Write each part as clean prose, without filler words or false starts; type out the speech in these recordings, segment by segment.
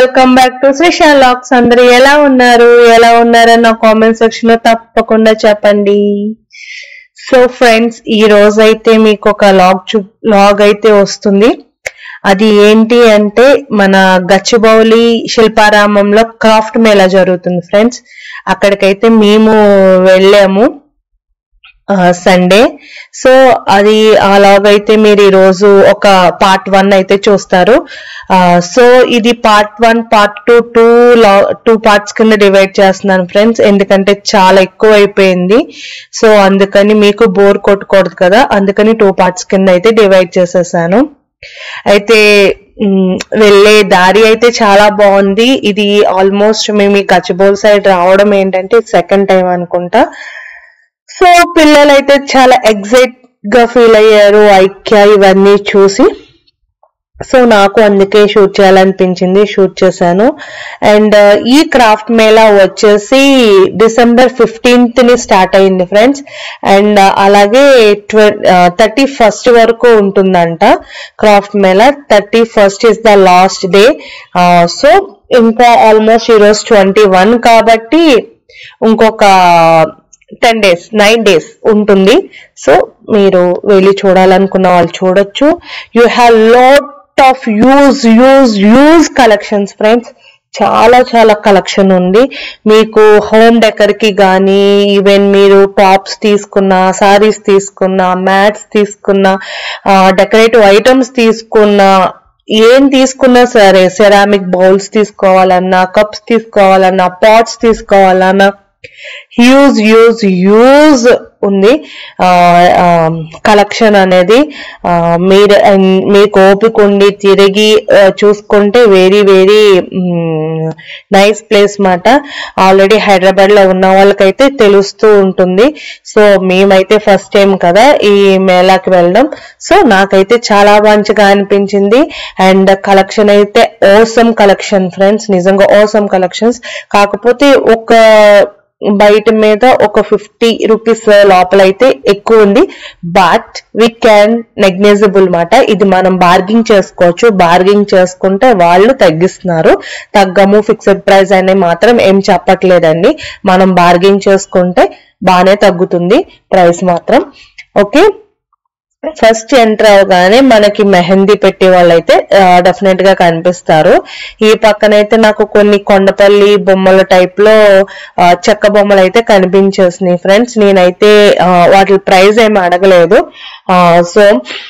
Welcome back to Sreesha vlogs. అందరూ ఎలా ఉన్నారని నా కామెంట్ సెక్షన్ లో తప్పకుండా చెప్పండి. సో ఫ్రెండ్స్, ఈ రోజు అయితే మీకు ఒక లాగ్ అయితే వస్తుంది. అది ఏంటి అంటే మన గచ్చిబౌలి శిల్పారామంలో క్రాఫ్ట్ మేళా జరుగుతుంది ఫ్రెండ్స్. అక్కడికైతే మేము వెళ్ళాము సండే. సో అది అలాగైతే మీరు ఈ రోజు ఒక పార్ట్ 1 అయితే చూస్తారు. సో ఇది పార్ట్ 1 పార్ట్ 2 టూ పార్ట్స్ కింద డివైడ్ చేస్తున్నాను ఫ్రెండ్స్, ఎందుకంటే చాలా ఎక్కువ అయిపోయింది. సో అందుకని మీకు బోర్ కొట్టకూడదు కదా, అందుకని 2 పార్ట్స్ కింద అయితే డివైడ్ చేసేసాను. అయితే వెళ్ళే దారి అయితే చాలా బాగుంది. ఇది ఆల్మోస్ట్ మేము ఈ గచ్చిబౌలి సైడ్ రావడం ఏంటంటే సెకండ్ టైం అనుకుంటా. సో పిల్లలైతే చాలా ఎగ్జైట్ గా ఫీల్ అయ్యారు ఐక్య ఇవన్నీ చూసి. సో నాకు అందుకే షూట్ చేయాలనిపించింది, షూట్ చేశాను. అండ్ ఈ క్రాఫ్ట్ మేళా వచ్చేసి December 15th ని స్టార్ట్ అయింది ఫ్రెండ్స్. అండ్ అలాగే 31st వరకు ఉంటుందంట craft mela. 31st is the last day. So ఇంకా ఆల్మోస్ట్ ఈరోజు 21 కాబట్టి ఇంకొక 9 days ఉంటుంది. సో మీరు వెళ్ళి చూడాలనుకున్న వాళ్ళు చూడొచ్చు. You have lot of huge collections friends. చాలా కలెక్షన్ ఉంది మీకు. హోమ్ డెకర్ కి కానీ, ఈవెన్ మీరు టాప్స్ తీసుకున్నా, సారీస్ తీసుకున్నా, మ్యాట్స్ తీసుకున్నా, డెకరేటివ్ ఐటమ్స్ తీసుకున్నా, ఏం తీసుకున్నా సరే, సెరామిక్ బౌల్స్ తీసుకోవాలన్నా, కప్స్ తీసుకోవాలన్నా, పాట్స్ తీసుకోవాలన్నా, హ్యూజ్ ఉంది కలెక్షన్ అనేది. మీకు ఓపిక ఉండి తిరిగి చూసుకుంటే వెరీ నైస్ ప్లేస్ మాట. ఆల్రెడీ హైదరాబాద్ లో ఉన్న వాళ్ళకైతే తెలుస్తూ ఉంటుంది. సో మేమైతే ఫస్ట్ టైం కదా ఈ మేళాకి వెళ్ళడం. సో నాకైతే చాలా మంచిగా అనిపించింది. అండ్ కలెక్షన్ అయితే ఆసమ్ కలెక్షన్ ఫ్రెండ్స్, నిజంగా ఆసమ్ కలెక్షన్స్. కాకపోతే ఒక బయట మీద ఒక 50 రూపీస్ లోపలైతే ఎక్కువ ఉంది. బట్ వీ క్యాన్ నెగ్లిజిబుల్ మాట. ఇది మనం బార్గింగ్ చేసుకోవచ్చు. బార్గింగ్ చేసుకుంటే వాళ్ళు తగ్గిస్తున్నారు. తగ్గము, ఫిక్స్డ్ ప్రైస్ అనే మాత్రం ఏం చెప్పట్లేదండి. మనం బార్గింగ్ చేసుకుంటే బాగానే తగ్గుతుంది ప్రైస్ మాత్రం. ఓకే, ఫస్ట్ ఎంటర్ అవగానే మనకి మెహందీ పెట్టే వాళ్ళైతే డెఫినెట్ గా కనిపిస్తారు. ఈ పక్కనైతే నాకు కొన్ని కొండపల్లి బొమ్మల టైప్ లో చెక్క బొమ్మలు అయితే కనిపించేసినాయి ఫ్రెండ్స్. నేనైతే వాటి ప్రైస్ ఏమి అడగలేదు. సో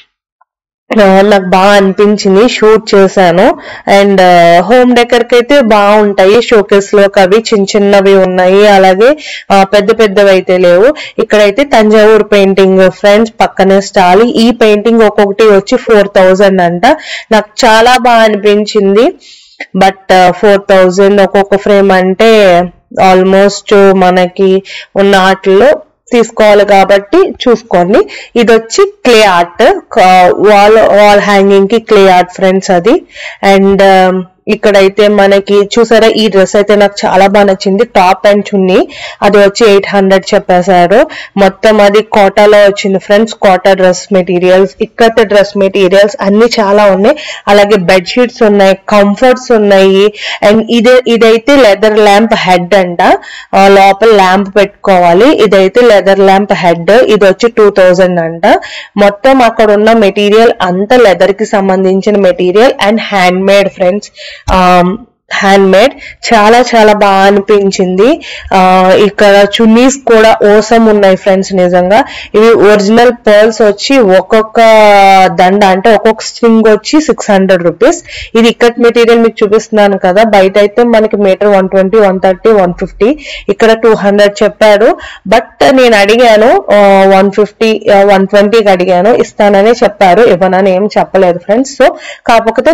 నాకు బాగా అనిపించింది, షూట్ చేశాను. అండ్ హోమ్ డెకర్ కి అయితే బాగుంటాయి. షోకేస్ లోకి అవి చిన్నవి ఉన్నాయి, అలాగే పెద్దవి అయితే లేవు. ఇక్కడైతే తంజావూరు పెయింటింగ్ ఫ్రెండ్స్ పక్కనే స్టాల్. ఈ పెయింటింగ్ ఒక్కొక్కటి వచ్చి 4000 అంట. నాకు చాలా బాగా అనిపించింది. బట్ 4000 ఒక్కొక్క ఫ్రేమ్ అంటే ఆల్మోస్ట్ మనకి ఉన్న ఆటల్లో తీసుకోవాలి కాబట్టి చూసుకోండి. ఇది వచ్చి క్లే ఆర్ట్, వాల్ హ్యాంగింగ్ కి క్లే ఆర్ట్ ఫ్రెండ్స్ అది. అండ్ ఇక్కడైతే మనకి చూసారా, ఈ డ్రెస్ అయితే నాకు చాలా బాగా నచ్చింది. టాప్ అండ్ చున్నీ అది వచ్చి 800 చెప్పేశారు. మొత్తం అది కోటాలో వచ్చింది friends. Kota dress materials, ikat dress materials అన్ని చాలా ఉన్నాయి. అలాగే బెడ్షీట్స్ ఉన్నాయి, కంఫర్ట్స్ ఉన్నాయి. అండ్ ఇదైతే లెదర్ ల్యాంప్ హెడ్ అంట, లోపల ల్యాంప్ పెట్టుకోవాలి. ఇదైతే లెదర్ ల్యాంప్ హెడ్, ఇది వచ్చి 2000 అంట. మొత్తం అక్కడ ఉన్న మెటీరియల్ అంతా లెదర్ కి సంబంధించిన material and handmade friends. Handmade చాలా బాగా అనిపించింది. ఇక్కడ చున్నీస్ కూడా ఓసం ఉన్నాయి ఫ్రెండ్స్. నిజంగా ఇవి ఒరిజినల్ పర్ల్స్ వచ్చి ఒక్కొక్క దండ అంటే ఒక్కొక్క స్ట్రింగ్ వచ్చి 600 రూపీస్. ఇది ఇక్కత్ మెటీరియల్ మీకు చూపిస్తున్నాను కదా. బయట అయితే మనకి మీటర్ 120, 130, 150, ఇక్కడ 200 చెప్పాడు. బట్ నేను అడిగాను 150, 120కి అడిగాను, ఇస్తానని చెప్పారు. ఇవ్వనని ఏం చెప్పలేదు ఫ్రెండ్స్. సో కాకపోతే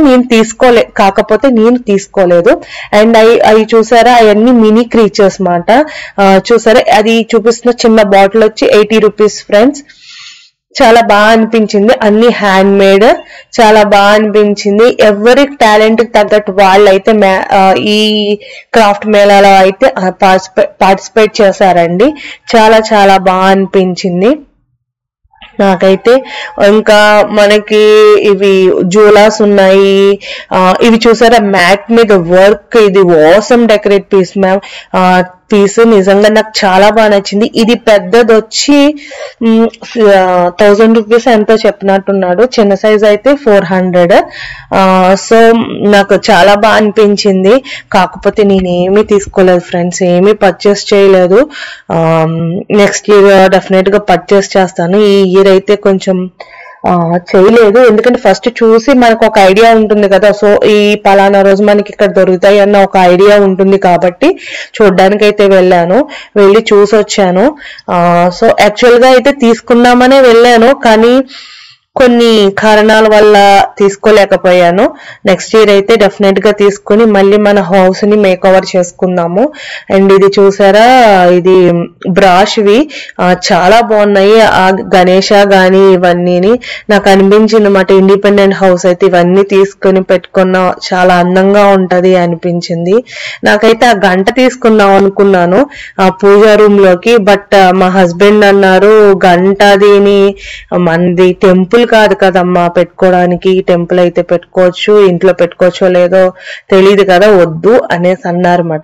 నేను తీసుకోలేదు. అండ్ అవి చూసారా, అవన్నీ మినీ క్రీచర్స్ మాట. చూసారా, అది చూపిస్తున్న చిన్న బాటిల్ వచ్చి 80 రూపీస్ ఫ్రెండ్స్. చాలా బాగా అనిపించింది. అన్ని హ్యాండ్ మేడ్, చాలా బాగా అనిపించింది. ఎవరి టాలెంట్ కి తగ్గట్టు వాళ్ళైతే ఈ క్రాఫ్ట్ మేళాలో అయితే పార్టిసిపేట్ చేశారండి. చాలా బాగా అనిపించింది. నాకైతే ఇంకా మనకి ఇవి జూలాస్ ఉన్నాయి. ఇవి చూసారా మ్యాట్ మీద వర్క్, ఇది awesome decorate piece ma'am. Piece నిజంగా నాకు చాలా బాగా నచ్చింది. ఇది పెద్దది వచ్చి 1000 రూపీస్ ఎంతో చెప్పినట్టున్నాడు, చిన్న సైజ్ అయితే 400. సో నాకు చాలా బాగా అనిపించింది. కాకపోతే నేను ఏమీ తీసుకోలేదు ఫ్రెండ్స్, ఏమీ పర్చేస్ చేయలేదు. నెక్స్ట్ ఇయర్ డెఫినెట్ గా పర్చేస్ చేస్తాను. ఈ ఇయర్ అయితే కొంచెం చేయలేదు, ఎందుకంటే ఫస్ట్ చూసి మనకు ఒక ఐడియా ఉంటుంది కదా. సో ఈ పలానా రోజు మనకి ఇక్కడ దొరుకుతాయి అన్న ఒక ఐడియా ఉంటుంది కాబట్టి చూడ్డానికి అయితే వెళ్ళి చూసి వచ్చాను. సో యాక్చువల్ గా అయితే తీసుకుందామనే వెళ్ళాను, కానీ కొన్ని కారణాల వల్ల తీసుకోలేకపోయాను. నెక్స్ట్ ఇయర్ అయితే డెఫినెట్ గా తీసుకుని మళ్ళీ మన హౌస్ ని మేక్ ఓవర్ చేసుకుందాము. అండ్ ఇది చూసారా, ఇది బ్రాష్వి చాలా బాగున్నాయి. ఆ గణేష గాని ఇవన్నీ నాకు అనిపించింది అన్నమాట. ఇండిపెండెంట్ హౌస్ అయితే ఇవన్నీ తీసుకుని పెట్టుకున్న చాలా అందంగా ఉంటది అనిపించింది. నాకైతే ఆ గంట తీసుకుందాం అనుకున్నాను ఆ పూజా రూమ్ లోకి, బట్ మా హస్బెండ్ అన్నారు గంట దీని మనది టెంపుల్ కాదు కదమ్మా పెట్టుకోవడానికి, టెంపుల్ అయితే పెట్టుకోవచ్చు, ఇంట్లో పెట్టుకోవచ్చో లేదో తెలియదు కదా, వద్దు అనేసి అన్నారన్నమాట.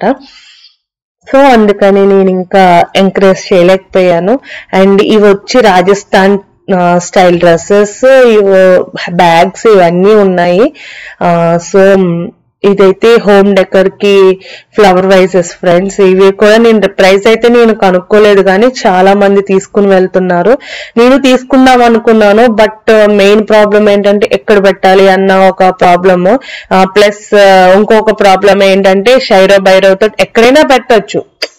సో అందుకని నేను ఇంకా ఎంకరేజ్ చేయలేకపోయాను. అండ్ ఇవి వచ్చి రాజస్థాన్ స్టైల్ డ్రెస్సెస్, బ్యాగ్స్ ఇవన్నీ ఉన్నాయి. సో ఇదైతే హోమ్ డెకర్ కి ఫ్లవర్ వైజెస్ ఫ్రెండ్స్. ఇవి కూడా నేను ప్రైస్ అయితే నేను కనుక్కోలేదు, కానీ చాలా మంది తీసుకుని వెళ్తున్నారు. నేను తీసుకుందాం అనుకున్నాను, బట్ మెయిన్ ప్రాబ్లం ఏంటంటే ఎక్కడ పెట్టాలి అన్న ఒక ప్రాబ్లమ్, ప్లస్ ఇంకొక ప్రాబ్లం ఏంటంటే షైరో బైరోతో ఎక్కడైనా పెట్టొచ్చు.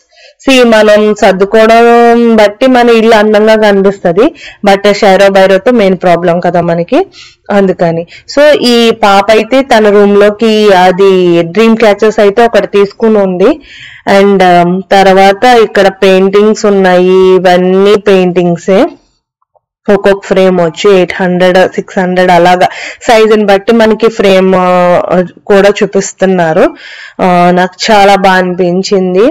మనం సర్దుకోవడం బట్టి మన ఇల్లు అందంగా కనిపిస్తుంది, బట్ షైరో బైరోతో మెయిన్ ప్రాబ్లం కదా మనకి, అందుకని. సో ఈ పాప అయితే తన రూమ్ లోకి అది డ్రీమ్ క్యాచర్స్ అయితే ఒకటి తీసుకుని ఉంది. అండ్ తర్వాత ఇక్కడ పెయింటింగ్స్ ఉన్నాయి, ఇవన్నీ పెయింటింగ్సే. ఒక్కొక్క ఫ్రేమ్ వచ్చి 800, 600 అలాగా సైజుని బట్టి మనకి ఫ్రేమ్ కూడా చూపిస్తున్నారు. నాకు చాలా బాగా అనిపించింది.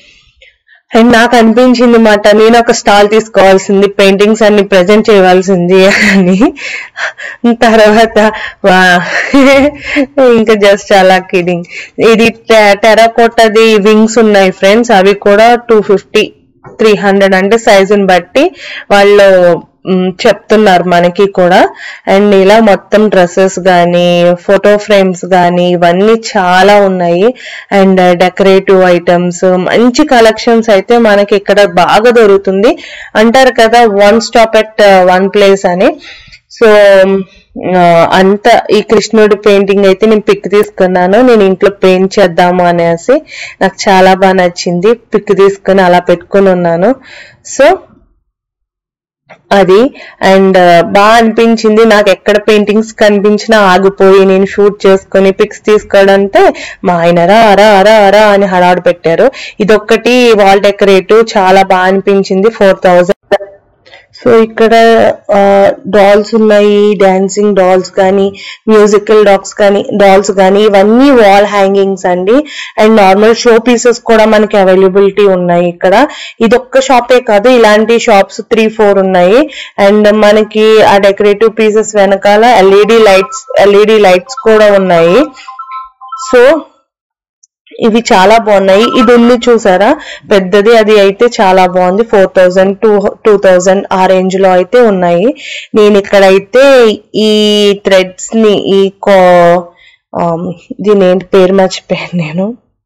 అండ్ నాకు అనిపించింది మాట, నేను ఒక స్టాల్ తీసుకోవాల్సింది, పెయింటింగ్స్ అన్ని ప్రజెంట్ చేయవలసింది అని. తర్వాత ఇంకా జస్ట్ అలా కిడింగ్. ఇది టెరాకోటాది వింగ్స్ ఉన్నాయి ఫ్రెండ్స్, అవి కూడా 250, 300 అంటే సైజుని బట్టి వాళ్ళు చెప్తున్నారు మనకి కూడా. అండ్ ఇలా మొత్తం డ్రెస్సెస్ గానీ, ఫోటో ఫ్రేమ్స్ గానీ ఇవన్నీ చాలా ఉన్నాయి. అండ్ డెకరేటివ్ ఐటమ్స్, మంచి కలెక్షన్స్ అయితే మనకి ఇక్కడ బాగా దొరుకుతుంది. అంటారు కదా one stop at one place అని. సో అంత ఈ కృష్ణుడి పెయింటింగ్ అయితే నేను పిక్ తీసుకున్నాను, నేను ఇంట్లో పెయింట్ చేద్దాము అనేసి. నాకు చాలా బాగా నచ్చింది, పిక్ తీసుకుని అలా పెట్టుకుని ఉన్నాను. సో అది అండ్ బాగా అనిపించింది నాకు. ఎక్కడ పెయింటింగ్స్ కనిపించినా ఆగిపోయి నేను షూట్ చేసుకుని పిక్స్ తీసుకోవడంతో మా ఆయన రా అని హడాడు పెట్టారు. ఇదొక్కటి వాల్ డెకరేటివ్ చాలా బాగా అనిపించింది, 4000. సో ఇక్కడ డాల్స్ ఉన్నాయి, డాన్సింగ్ డాల్స్ కానీ, మ్యూజికల్ డాల్స్ కానీ ఇవన్నీ వాల్ హ్యాంగింగ్స్ అండి. అండ్ నార్మల్ షో పీసెస్ కూడా మనకి అవైలబిలిటీ ఉన్నాయి ఇక్కడ. ఇదొక్క షాపే కాదు, ఇలాంటి షాప్స్ 3-4 ఉన్నాయి. అండ్ మనకి ఆ డెకరేటివ్ పీసెస్ వెనకాల ఎల్ఈడి లైట్స్ కూడా ఉన్నాయి. సో ఇవి చాలా బాగున్నాయి. ఇది ఉంది చూసారా పెద్దది, అది అయితే చాలా బాగుంది. 4000 to 2000 ఆ రేంజ్ లో అయితే ఉన్నాయి. నేను ఇక్కడైతే ఈ థ్రెడ్స్ ని దీని ఏంటి పేరు మర్చిపోయాను నేను.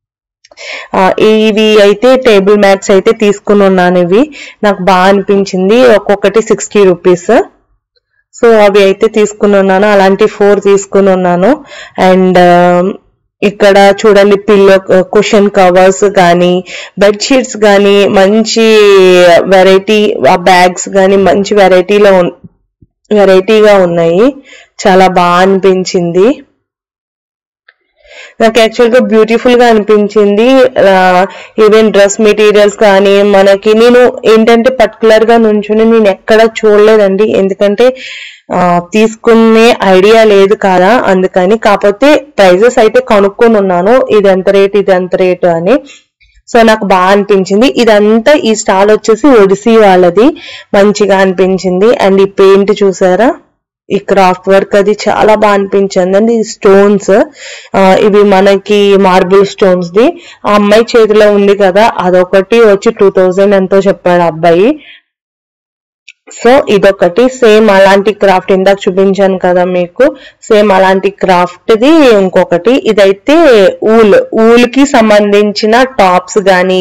ఇవి అయితే టేబుల్ మ్యాట్స్ అయితే తీసుకుని ఉన్నాను. ఇవి నాకు బాగా అనిపించింది, ఒక్కొక్కటి 60 రూపీస్. సో అవి అయితే తీసుకుని ఉన్నాను, అలాంటి 4 తీసుకుని ఉన్నాను. అండ్ ఇక్కడ చూడండి పిల్లో కుషన్ కవర్స్ కానీ, బెడ్షీట్స్ కానీ, మంచి వెరైటీ, ఆ బ్యాగ్స్ కానీ మంచి వెరైటీగా ఉన్నాయి. చాలా బాగా అనిపించింది నాకు. యాక్చువల్ గా బ్యూటిఫుల్ గా అనిపించింది. ఈవెన్ డ్రెస్ మెటీరియల్స్ కానీ మనకి, నేను ఏంటంటే పర్టికులర్ గా నుంచుని నేను ఎక్కడ చూడలేదండి, ఎందుకంటే తీసుకునే ఐడియా లేదు కదా, అందుకని. కాకపోతే ప్రైజెస్ అయితే కనుక్కొని ఉన్నాను, ఇది ఎంత రేటు అని. సో నాకు బాగా అనిపించింది. ఇదంతా ఈ స్టాల్ వచ్చేసి ఒడిసీ వాళ్ళది, మంచిగా అనిపించింది. అండ్ ఈ పెయింట్ చూసారా, ఈ క్రాఫ్ట్ వర్క్ అది చాలా బాగా అనిపించింది అండి. ఈ స్టోన్స్ ఇవి మనకి మార్బుల్ స్టోన్స్ ది, ఆ అమ్మాయి చేతిలో ఉంది కదా అదొకటి వచ్చి 2000 ఎంతో చెప్పాడు అబ్బాయి. సో ఇదొకటి సేమ్ అలాంటి క్రాఫ్ట్, ఇందాక చూపించాను కదా మీకు, సేమ్ అలాంటి క్రాఫ్ట్ ది ఇంకొకటి. ఇదైతే ఊల్ కి సంబంధించిన టాప్స్ గాని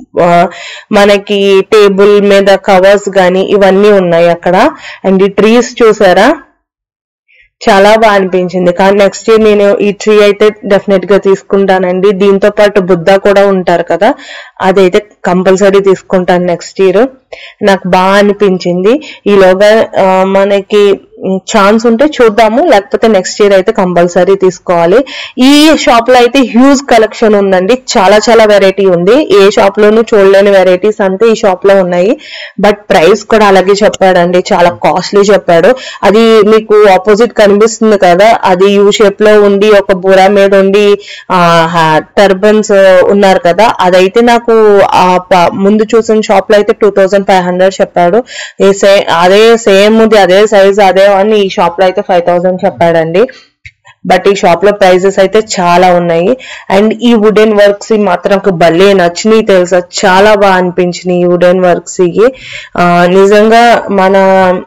మనకి టేబుల్ మీద కవర్స్ గాని ఇవన్నీ ఉన్నాయి అక్కడ. అండ్ ఈ ట్రీస్ చూసారా, చాలా బాగా అనిపించింది. కానీ నెక్స్ట్ ఇయర్ నేను ఈ ట్రీ అయితే డెఫినెట్ గా తీసుకుంటానండి. దీంతో పాటు బుద్ధ కూడా ఉంటారు కదా, అదైతే కంపల్సరీ తీసుకుంటాను నెక్స్ట్ ఇయర్. నాకు బాగా అనిపించింది. ఈలోగా మనకి ఛాన్స్ ఉంటే చూద్దాము, లేకపోతే నెక్స్ట్ ఇయర్ అయితే కంపల్సరీ తీసుకోవాలి. ఈ షాప్ లో అయితే హ్యూజ్ కలెక్షన్ ఉందండి, చాలా చాలా వెరైటీ ఉంది. ఏ షాప్ లోనూ చూడలేని వెరైటీస్ అంతే ఈ షాప్ లో ఉన్నాయి. బట్ ప్రైస్ కూడా అలాగే చెప్పాడండి, చాలా కాస్ట్లీ చెప్పాడు. అది మీకు ఆపోజిట్ కనిపిస్తుంది కదా, అది యూ షేప్ లో ఉండి ఒక బూరా మీద ఉండి టర్బన్స్ ఉన్నారు కదా, అదైతే నాకు ముందు చూసిన షాప్ లో అయితే 2500 చెప్పాడు. అదే సేమ్ అదే సైజ్ అదే అని ఈ షాప్ లో అయితే 5000 చెప్పాడండి. బట్ ఈ షాప్ లో ప్రైజెస్ అయితే చాలా ఉన్నాయి. అండ్ ఈ వుడెన్ వర్క్స్ మాత్రం భలే నచ్చినాయి తెలుసా, చాలా బాగా అనిపించినాయి ఈ వుడెన్ వర్క్స్. నిజంగా మన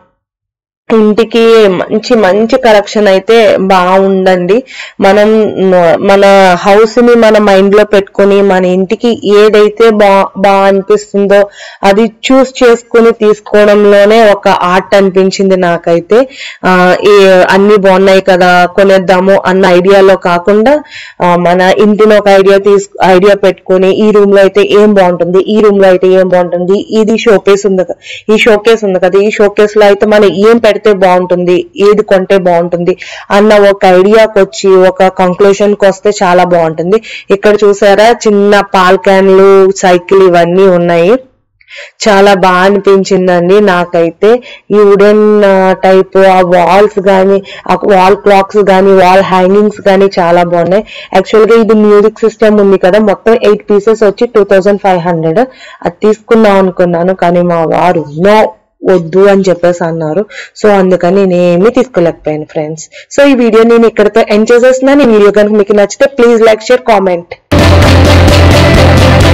ఇంటికి మంచి మంచి కలెక్షన్ అయితే బాగుందండి. మనం మన హౌస్ ని మన మైండ్ లో పెట్టుకుని మన ఇంటికి ఏదైతే బాగా అనిపిస్తుందో అది చూస్ చేసుకుని తీసుకోవడంలోనే ఒక ఆర్ట్ అనిపించింది నాకైతే. అన్ని బాగున్నాయి కదా కొనేద్దాము అన్న ఐడియాలో కాకుండా మన ఇంటిని ఒక ఐడియా పెట్టుకుని ఈ రూమ్ లో అయితే ఏం బాగుంటుంది, ఈ రూమ్ లో అయితే ఏం బాగుంటుంది, ఇది షోకేస్ ఉంది కదా, ఈ షోకేస్ లో అయితే మనం ఏం పెడితే బాగుంటుంది, ఏది కొంటే బాగుంటుంది అన్న ఒక ఐడియాకి వచ్చి ఒక కంక్లూషన్ కి వస్తే చాలా బాగుంటుంది. ఇక్కడ చూసారా చిన్న పాల్ క్యాన్లు, సైకిల్ ఇవన్నీ ఉన్నాయి. చాలా బాగా అనిపించిందండి నాకైతే. ఈ వుడెన్ టైప్ ఆ వాల్స్ గానీ, ఆ వాల్ క్లాక్స్ గానీ, వాల్ హ్యాంగింగ్స్ గానీ చాలా బాగున్నాయి. యాక్చువల్ గా ఇది మ్యూజిక్ సిస్టమ్ ఉంది కదా, మొత్తం 8 పీసెస్ వచ్చి 2500. అది తీసుకుందాం అనుకున్నాను కానీ మా వారు నో వద్దు అని చెప్పేసి అన్నారు. సో అందుకని నేనేమి తీసుకోలేకపోయాను ఫ్రెండ్స్. సో ఈ వీడియో నేను ఇక్కడితో ఎండ్ చేసేస్తున్నాను. ఈ వీడియో కనుక మీకు నచ్చితే ప్లీజ్ లైక్, షేర్, కామెంట్.